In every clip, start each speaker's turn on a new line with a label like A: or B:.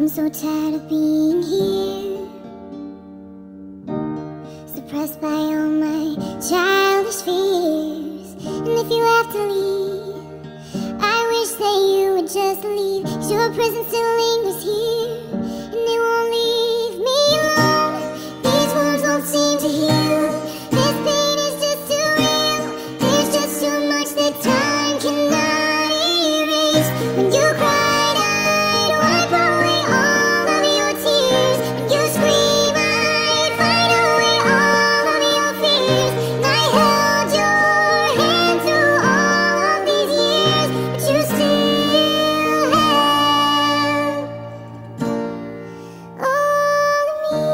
A: I'm so tired of being here, suppressed by all my childish fears. And if you have to leave, I wish that you would just leave, 'cause your presence still lingers here, and it won't leave me alone. These wounds won't seem to heal. This pain is just too real. There's just too much that time cannot erase. When you cried, I'd wipe away all of your tears. When you scream, I'd fight away all of your fears. And I held your hand through all of these years, but you still have all of me.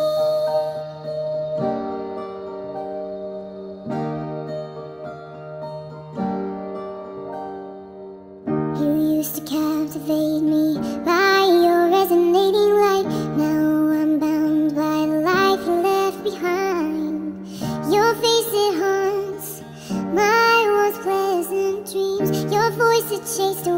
A: You used to captivate me by your resonating light. Now I'm bound by the life you left behind. Your face, it haunts my once pleasant dreams. Your voice, it chased away